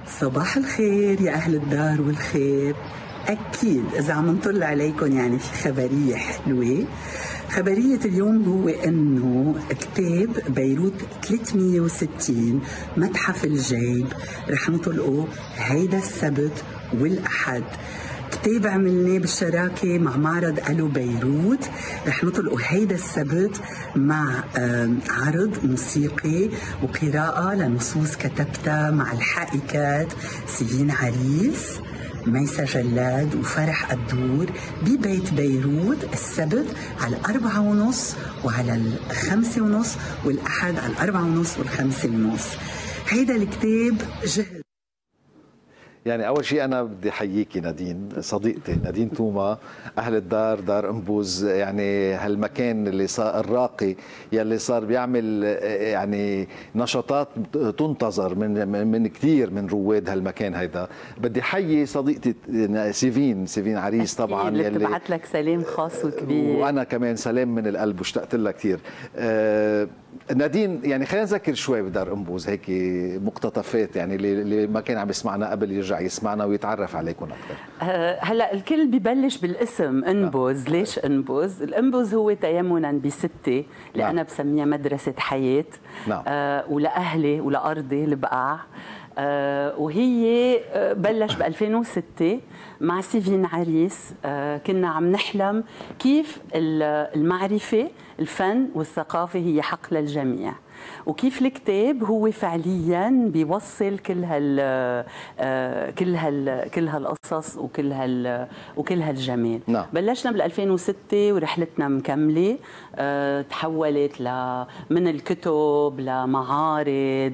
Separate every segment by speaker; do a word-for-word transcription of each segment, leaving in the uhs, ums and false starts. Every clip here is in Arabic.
Speaker 1: صباح الخير يا أهل الدار والخير. أكيد إذا عم نطل عليكم يعني في خبرية حلوة. خبرية اليوم هو إنه كتاب بيروت ثلاثمية وستين متحف الجيب رح نطلقه هيدا السبت والأحد. كتاب عملناه بالشراكة مع معرض ألو بيروت، رح نطلقه هيدا السبت مع عرض موسيقي وقراءة لنصوص كتبتها مع الحائكات سيفين عريس، ميسا جلاد وفرح الدور ببيت بيروت السبت على الأربعة ونص وعلى الخمسة ونص، والأحد على الأربعة ونص والخمسة ونص. هيدا الكتاب جهز.
Speaker 2: يعني أول شيء أنا بدي أحييكي نادين صديقتي نادين توما، أهل الدار دار أنبوز، يعني هالمكان اللي صار الراقي يلي صار بيعمل يعني نشاطات تنتظر من من كثير من رواد هالمكان. هيدا بدي أحيي صديقتي سيفين سيفين عريس طبعا
Speaker 3: اللي بتبعت لك سلام خاص وكبير،
Speaker 2: وأنا كمان سلام من القلب واشتقت لها كثير. أه نادين يعني خلينا نذكر شوي بدار أنبوز هيك مقتطفات، يعني اللي ما كان عم يسمعنا قبل يرجع يسمعنا ويتعرف عليكم اكثر.
Speaker 3: أه هلا الكل ببلش بالاسم انبوز. نعم. ليش انبوز؟ الانبوز هو تيمنا بستة اللي نعم. انا بسميها مدرسه حياه. نعم. أه ولاهلي ولارضي البقاع. أه وهي بلش ب ألفين وستة مع سيفين عريس. أه كنا عم نحلم كيف المعرفه الفن والثقافه هي حق للجميع، وكيف الكتاب هو فعليا بيوصل كل هال كل هال كل هالقصص وكل هال وكل هالجمال. نعم. بلشنا بال ألفين وستة ورحلتنا مكمله. أه تحولت ل من الكتب لمعارض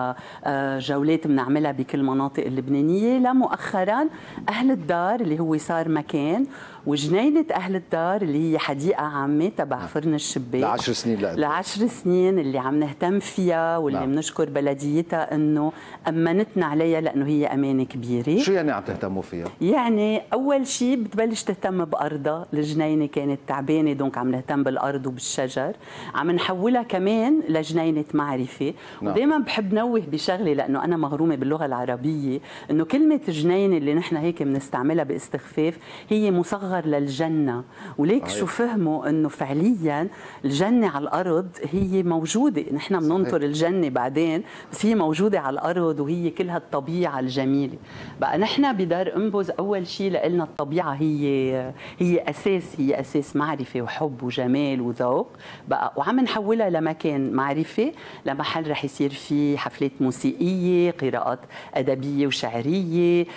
Speaker 3: لجولات بنعملها بكل مناطق اللبنانيه، لمؤخرا اهل الدار اللي هو صار مكان، وجنينه اهل الدار اللي هي حديقه عامه تبع فرن الشباك
Speaker 2: لعشر سنين لأ.
Speaker 3: لعشر سنين اللي عم نهتم فيها واللي نعم. بنشكر بلديتها انه امنتنا عليها لانه هي امانه كبيره.
Speaker 2: شو يعني عم تهتموا فيها؟
Speaker 3: يعني اول شيء بتبلش تهتم بارضها، الجنينه كانت تعبانه دونك عم نهتم بالارض وبالشجر، عم نحولها كمان لجنينه معرفه. نعم. ودائما بحب نوه بشغله لانه انا مغرومه باللغه العربيه، انه كلمه جنينه اللي نحن هيك بنستعملها باستخفاف هي مصغر للجنه، وليك شو فهموا انه فعليا الجنه على الارض هي موجوده، نحن بننطر الجنه بعدين بس هي موجوده على الارض وهي كل هالطبيعه الجميله. بقى نحن بدار انبوز اول شيء لنا الطبيعه هي هي اساس هي اساس معرفه وحب وجمال وذوق بقى، وعم نحولها لمكان معرفه، لمحل رح يصير فيه حفلات موسيقيه، قراءات ادبيه وشعريه،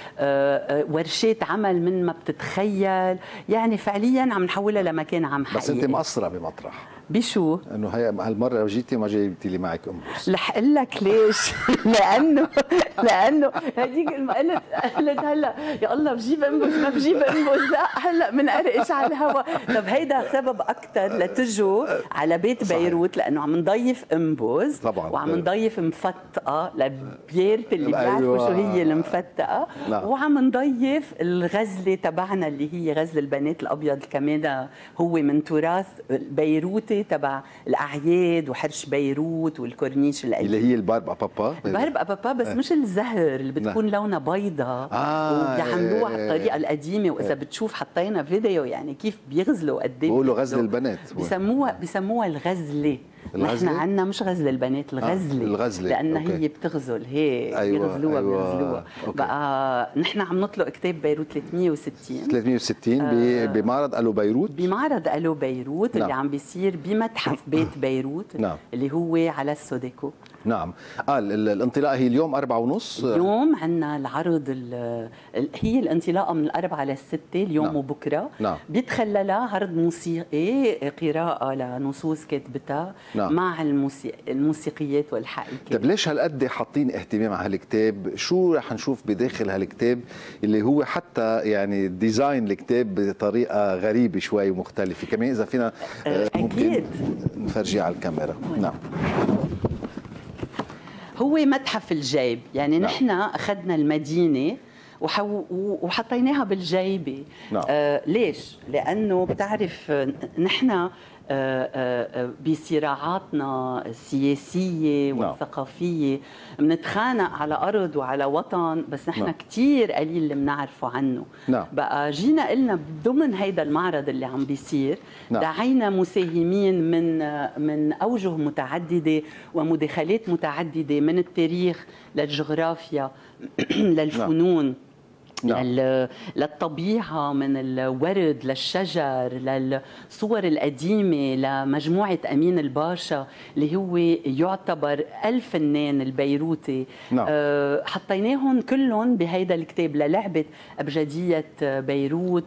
Speaker 3: ورشات عمل من ما بتتخيل، يعني فعليا عم نحولها لمكان عم حقيقي.
Speaker 2: بس انت مقصره بمطرح
Speaker 3: بشو؟
Speaker 2: انه هي هالمره لو جيتي ما جايبتي لي معك انبوز.
Speaker 3: رح اقول لك ليش؟ لانه لانه هذيك قلت قلت هلا يا الله بجيب انبوز ما بجيب انبوز، لا هلا بنقرقش على الهواء. طب هيدا سبب اكثر لتجوا على بيت صحيح. بيروت لانه عم نضيف انبوز طبعا، وعم نضيف مفتقه لبيرت اللي بيعرفوا أيوة. شو هي المفتقه. لا. وعم نضيف الغزله تبعنا اللي هي غزل البنات الابيض، كمان هو من تراث بيروتي تبع الاعياد وحرش بيروت والكورنيش القديم
Speaker 2: اللي هي البارب ابابا.
Speaker 3: بارب ابابا بس مش الزهر اللي بتكون لا. لونها بيضاء آه وبيعملوها على الطريقه القديمه، واذا بتشوف حطينا فيديو يعني كيف بيغزلوا قد ايه،
Speaker 2: بيقولوا غزل البنات،
Speaker 3: بسموها بسموها الغزله. نحن عندنا مش غزل البنات، الغزله. آه الغزله لانها هي بتغزل هيك. أيوة بيغزلوها أيوة بيغزلوها. بقى نحن عم نطلق كتاب بيروت ثلاثمية وستين
Speaker 2: ثلاثمية وستين آه بمعرض الو بيروت
Speaker 3: بمعرض الو بيروت نعم. اللي عم بيصير بمتحف بيت بيروت نعم. اللي هو على السوديكو.
Speaker 2: نعم. اه الانطلاقه هي اليوم أربعة ونص.
Speaker 3: اليوم عندنا العرض ال هي الانطلاقه من الأربعة للستة اليوم نعم. وبكره نعم. بيتخللها عرض موسيقي، قراءه لنصوص كاتبتها نعم. مع الموسيق... الموسيقيات والحائكات.
Speaker 2: طيب ليش هالقد حاطين اهتمام على هالكتاب؟ شو رح نشوف بداخل هالكتاب اللي هو حتى يعني ديزاين الكتاب بطريقه غريبه شوي ومختلفه كمان؟ اذا فينا ممكن نفرجيه على الكاميرا. نعم.
Speaker 3: هو متحف الجيب، يعني نعم. نحن اخذنا المدينه وحو... وحطيناها بالجيبه. نعم. آه ليش؟ لانه بتعرف نحن بصراعاتنا السياسية والثقافية، بنتخانق على أرض وعلى وطن، بس نحن كتير قليل اللي بنعرفه عنه.
Speaker 2: نعم.
Speaker 3: بقى جينا قلنا ضمن هيدا المعرض اللي عم بيصير، نعم. دعينا مساهمين من من أوجه متعددة ومداخلات متعددة، من التاريخ للجغرافيا للفنون، نعم. نعم. للطبيعة، من الورد للشجر للصور القديمة، لمجموعة أمين الباشا اللي هو يعتبر الفنان البيروتي. نعم. أه حطيناهم كلهم بهيدا الكتاب للعبة أبجدية بيروت.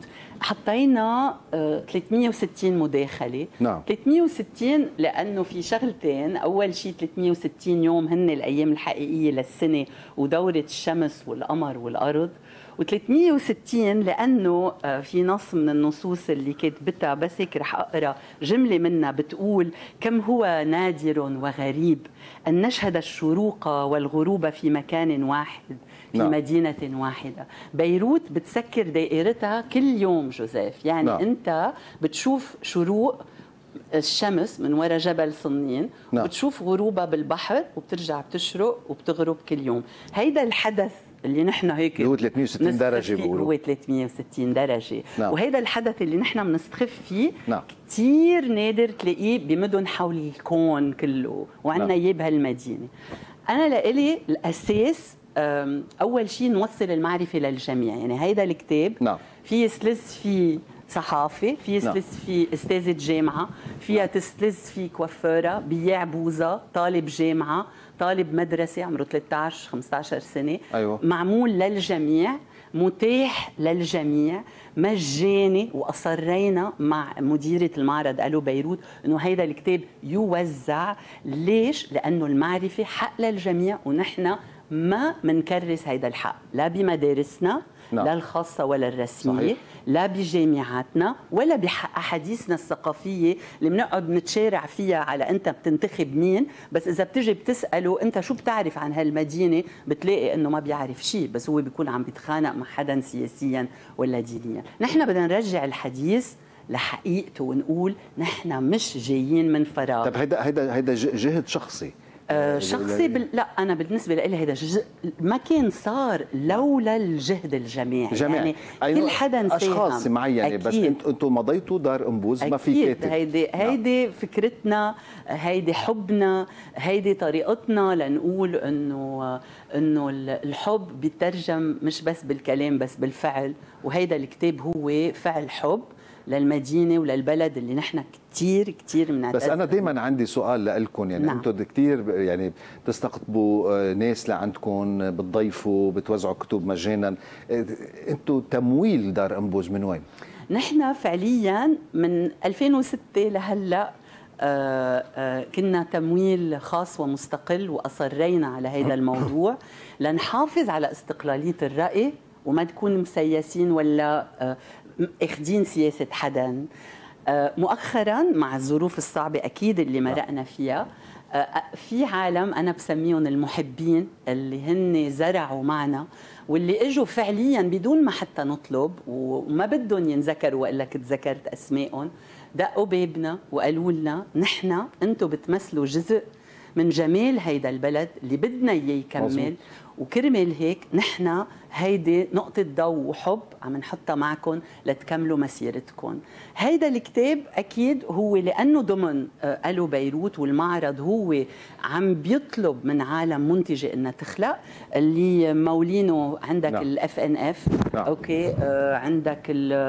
Speaker 3: حطينا ثلاثمئة وستين مداخلة. نعم. ثلاثمئة وستين لأنه في شغلتين. أول شيء ثلاثمئة وستين يوم هن الأيام الحقيقية للسنة ودورة الشمس والقمر والأرض، وثلاثمئة وستين لأنه في نص من النصوص اللي كاتبتها، بس هيك رح أقرأ جملة منها، بتقول: كم هو نادر وغريب أن نشهد الشروق والغروب في مكان واحد في نعم. مدينة واحدة. بيروت بتسكر دائرتها كل يوم جوزيف، يعني نعم. أنت بتشوف شروق الشمس من وراء جبل صنين، نعم. وبتشوف غروبها بالبحر، وبترجع بتشرق وبتغرب كل يوم. هيدا الحدث اللي نحن هيك
Speaker 2: هو ثلاثمئة وستين درجة بيقولوا،
Speaker 3: هو ثلاثمئة وستين درجة. نعم. وهذا الحدث اللي نحن بنستخف فيه،
Speaker 2: نعم.
Speaker 3: كثير نادر تلاقيه بمدن حول الكون كله، وعندنا اياه نعم. بهالمدينة. أنا لإلي الأساس أول شيء نوصل المعرفة للجميع، يعني هيدا الكتاب نعم. في يسلس فيه صحافي، في يسلس نعم. في استاذة جامعة، فيها نعم. تسلس في كوافيرة، بياع بوزة، طالب جامعة، طالب مدرسة عمره ثلاثة عشر خمسة عشر سنة. أيوة. معمول للجميع، متاح للجميع، مجاني. وأصرينا مع مديرة المعرض ألو بيروت أنه هيدا الكتاب يوزع. ليش؟ لأنه المعرفة حق للجميع، ونحن ما منكرس هيدا الحق لا بمدارسنا نعم. لا الخاصة ولا الرسمية، صحيح. لا بجامعاتنا ولا بأحاديثنا الثقافية اللي بنقعد نتشارع فيها على أنت بتنتخب مين، بس إذا بتجي بتسأله أنت شو بتعرف عن هالمدينة، بتلاقي أنه ما بيعرف شيء، بس هو بيكون عم بيتخانق مع حدا سياسيا ولا دينيا. نحن بدنا نرجع الحديث لحقيقته ونقول نحن مش جايين من فراغ.
Speaker 2: طب هيدا هيدا هيدا جهد شخصي
Speaker 3: آه شخصي بال... لا انا بالنسبه لي هذا ج... ما كان صار لولا الجهد الجماعي،
Speaker 2: جميع.
Speaker 3: يعني كل حدا
Speaker 2: اشخاص معينه، بس انتم مضيتوا دار انبوز ما في كاتب.
Speaker 3: هيدي هيدي نعم. فكرتنا، هيدي حبنا، هيدي طريقتنا لنقول انه انه الحب بيترجم مش بس بالكلام بس بالفعل، وهيدا الكتاب هو فعل حب للمدينه وللبلد اللي نحن كثير كثير بنعتز.
Speaker 2: بس انا دائما عندي سؤال لكم، يعني نعم. انتم كثير يعني بتستقطبوا ناس لعندكم، بتضيفوا، بتوزعوا كتب مجانا. انتم تمويل دار انبوز من وين؟
Speaker 3: نحن فعليا من ألفين وستة لهلا آه آه كنا تمويل خاص ومستقل، واصرينا على هذا الموضوع لنحافظ على استقلاليه الراي وما تكون مسيسين ولا آه اخدين سياسة حدا. مؤخرا مع الظروف الصعبة أكيد اللي مرقنا فيها، في عالم أنا بسميهم المحبين اللي هن زرعوا معنا، واللي اجوا فعليا بدون ما حتى نطلب وما بدهم ينذكروا وإلا كنت ذكرت أسمائهم، دقوا بابنا وقالوا لنا نحن أنتم بتمثلوا جزء من جمال هيدا البلد اللي بدنا إياه يكمل، وكرمال هيك نحن هيدي نقطة ضوء وحب عم نحطها معكم لتكملوا مسيرتكم. هيدا الكتاب أكيد هو لأنه ضمن ألو بيروت، والمعرض هو عم بيطلب من عالم منتجة إنها تخلق، اللي مولينه عندك نعم. الاف ان اف نعم. اوكي آه عندك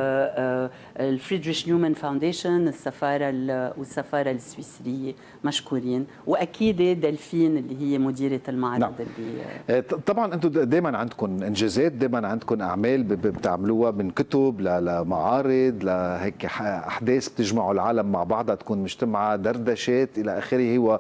Speaker 3: الفريدريش نيومان فاونديشن، السفارة والسفارة السويسرية مشكورين، وأكيد دلفين اللي هي مديرة المعرض نعم. اللي
Speaker 2: طبعا انتم دائما عندكم انجازات، دائما عندكم اعمال بتعملوها، من كتب لمعارض لهيك احداث بتجمعوا العالم مع بعضها، تكون مجتمعه، دردشات الى اخره، هو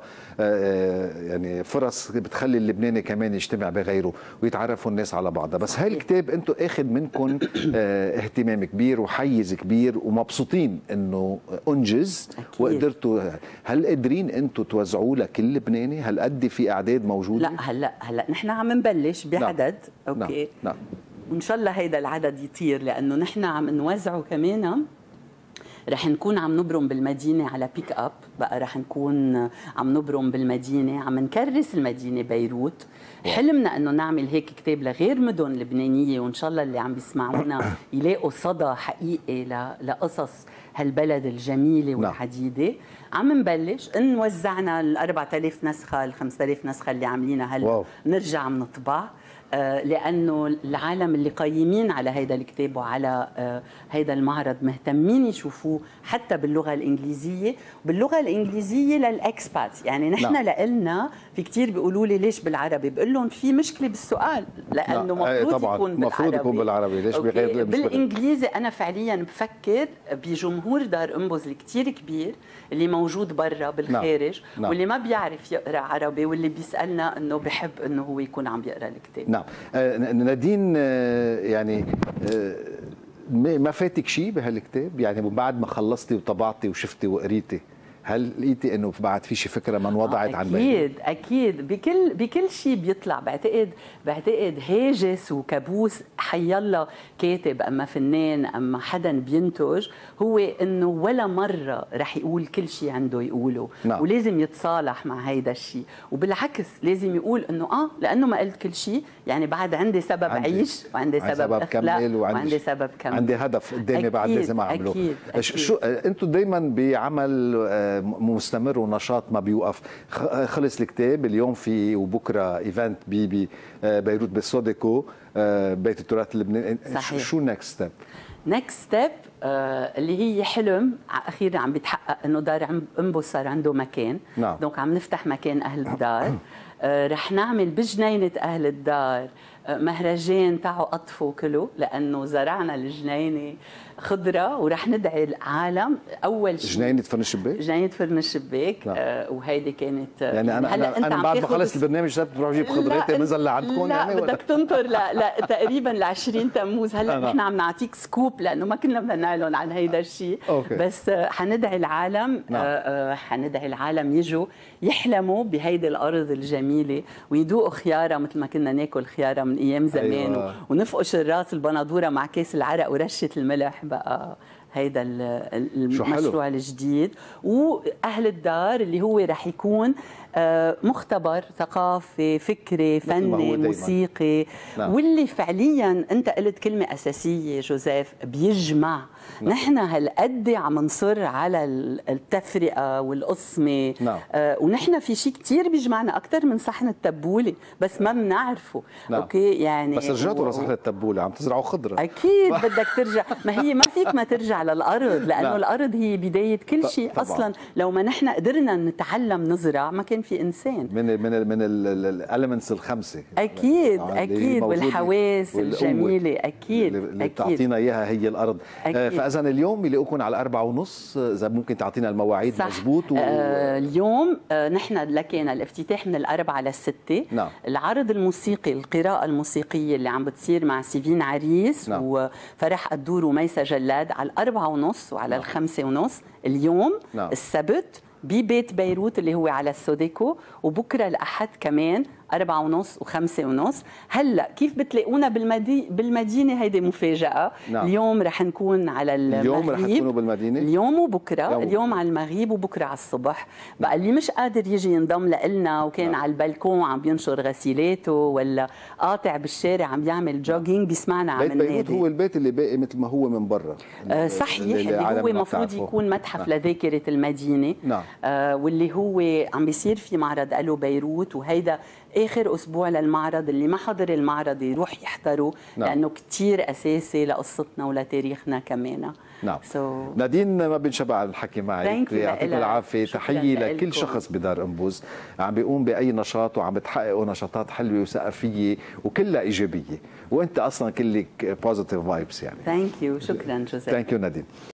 Speaker 2: يعني فرص بتخلي اللبناني كمان يجتمع بغيره ويتعرفوا الناس على بعضها. بس هاي الكتاب انتم اخذ منكم اهتمام كبير وحيز كبير، ومبسوطين انه انجز وقدرتوا. هل قادرين انتم توزعوه لكل لبناني؟ هل قد في اعداد موجوده؟
Speaker 3: لا هلا هلا نحن عم نبلش بعدد نعم. اوكي نعم. وان شاء الله هيدا العدد يطير، لانه نحن عم نوزعه كمان رح نكون عم نبرم بالمدينة على بيك أب، بقى رح نكون عم نبرم بالمدينة، عم نكرس المدينة بيروت. حلمنا انه نعمل هيك كتاب لغير مدن لبنانية، وان شاء الله اللي عم بيسمعونا يلاقوا صدى حقيقي لقصص هالبلد الجميلة والحديدة. عم نبلش ان وزعنا ال أربعة آلاف نسخة ال خمسة آلاف نسخة اللي عاملينها هلا، نرجع نطبع، لأنه العالم اللي قايمين على هيدا الكتاب وعلى هيدا المعرض مهتمين يشوفوه حتى باللغة الإنجليزية، باللغة الإنجليزية للإكسبات. يعني نحن لنا في كتير بيقولوا لي ليش بالعربي، بقول لهم في مشكلة بالسؤال، لأنه مفروض يكون بالعربي.
Speaker 2: مفروض يكون بالعربي، ليش بغير
Speaker 3: بالإنجليزي؟ أنا فعليا بفكر بجمهور دار أنبوز الكتير كبير اللي موجود برا بالخارج، نعم. واللي ما بيعرف يقرأ عربي، واللي بيسألنا أنه بحب أنه هو يكون عم بيقرأ الكتاب.
Speaker 2: نعم. آه نادين، آه يعني آه ما فاتك شيء بهالكتاب؟ يعني بعد ما خلصتي وطبعتي وشفتي وقريتي، هل لقيتي انه بعد في شي فكره ما انوضعت عن بيروت؟
Speaker 3: اكيد اكيد، بكل بكل شيء بيطلع. بعتقد بعتقد هاجس وكابوس حيالله كاتب اما فنان اما حدا بينتج، هو انه ولا مره رح يقول كل شيء عنده يقوله. نعم. ولازم يتصالح مع هيدا الشيء، وبالعكس لازم يقول انه اه لانه ما قلت كل شيء يعني بعد عندي سبب عندي عيش، وعندي سبب, سبب اخلاق، وعندي, وعندي سبب كمل،
Speaker 2: عندي هدف قدامي بعد لازم اعمله. أكيد أكيد. شو انتم دائما بعمل مستمر ونشاط ما بيوقف. خلص الكتاب اليوم، في وبكره ايفنت بي بيروت بالسوديكو بيت التراث اللبناني. شو نكست ستيب؟
Speaker 3: نكست ستيب اللي هي حلم اخيرا عم بيتحقق، انه دار أنبوز صار عنده مكان. نعم. دونك عم نفتح مكان اهل الدار. رح نعمل بجنينه اهل الدار مهرجان تعوا قطفوا كله، لانه زرعنا الجنينه خضره، ورح ندعي العالم اول شيء.
Speaker 2: جنينه فرن الشباك؟
Speaker 3: جنينه فرن الشباك. آه وهيدي كانت
Speaker 2: يعني انا هلا انا, أنا بعد ما خلص البرنامج صرت بروح اجيب خضرتي نزل لعندكم يعني؟
Speaker 3: لا بدك تنطر لا لا تقريبا ل عشرين تموز. هلا نحن عم نعطيك سكوب، لانه ما كنا بدنا نعلن عن هيدا الشيء. بس حندعي العالم، آه حندعي العالم يجوا يحلموا بهيدي الارض الجميله، ويذوقوا خياره مثل ما كنا ناكل خياره من ايام زمان. أيوة. ونفقش الراس البندوره مع كيس العرق ورشه الملح. بقى هيدا المشروع الجديد. واهل الدار اللي هو رح يكون مختبر ثقافي فكري فني موسيقي. نعم. واللي فعليا انت قلت كلمه اساسيه جوزيف، بيجمع. نعم. نحن هالقد عم نصر على التفرقه والقصمه. نعم. آه ونحن في شيء كثير بيجمعنا اكثر من صحن التبوله، بس ما بنعرفه.
Speaker 2: نعم.
Speaker 3: اوكي يعني
Speaker 2: بس رجعتوا و... لصحن التبوله، عم تزرعوا خضره.
Speaker 3: اكيد بدك ترجع. ما هي ما فيك ما ترجع للارض، لانه نعم. الارض هي بدايه كل شيء. اصلا لو ما نحن قدرنا نتعلم نزرع ما كان في انسان.
Speaker 2: من ال من ال من الاليمنتس الخمسه.
Speaker 3: اكيد اكيد، والحواس الجميله. اكيد
Speaker 2: اللي بتعطينا اياها هي الارض. أكيد. فاذا اليوم يلاقوكم على الأربعة ونص، اذا ممكن تعطينا المواعيد مضبوط. و... آه اليوم آه نحن لكينا الافتتاح من الأربعة للستة. نعم. العرض الموسيقي، القراءه الموسيقيه اللي عم بتصير مع سيفين عريس. نعم. وفرح قدور وميسة جلاد على الأربعة ونص وعلى نعم. الخمسة ونص اليوم. نعم. السبت ببيت بيروت اللي هو على السوديكو، وبكره الأحد كمان أربعة ونص وخمسة ونص. هلا كيف بتلاقونا بالمدي... بالمدينة؟ هيدي مفاجأة. نعم. اليوم رح نكون على المغرب. اليوم رح تكونوا بالمدينة؟
Speaker 3: اليوم وبكره. يوم. اليوم على المغرب وبكره على الصبح. بقى اللي مش قادر يجي ينضم لنا وكان نعم. على البلكون عم بينشر غسيلاته، ولا قاطع بالشارع عم يعمل جوجينج، بيسمعنا عم النادي.
Speaker 2: بيت بيروت هو البيت اللي باقي مثل ما هو من برا.
Speaker 3: آه صحيح، اللي, اللي هو المفروض يكون متحف نعم. لذاكرة المدينة. نعم. آه واللي هو عم بيصير في معرض ألو بيروت، وهيدا آخر أسبوع للمعرض. اللي ما حضر المعرض يروح يحضره. نعم. لأنه كتير أساسي لقصتنا ولتاريخنا كمان. نعم. so...
Speaker 2: نادين ما بنشبع الحكي معك، يعطيك العافية. تحية لكل شخص بدار أنبوز عم بيقوم بأي نشاط وعم بتحققوا نشاطات حلوة وثقافية وكلها إيجابية، وأنت أصلا كلك بوزيتيف فايبس يعني.
Speaker 3: ثانك يو. شكرا جوزيف.
Speaker 2: ثانك يو نادين.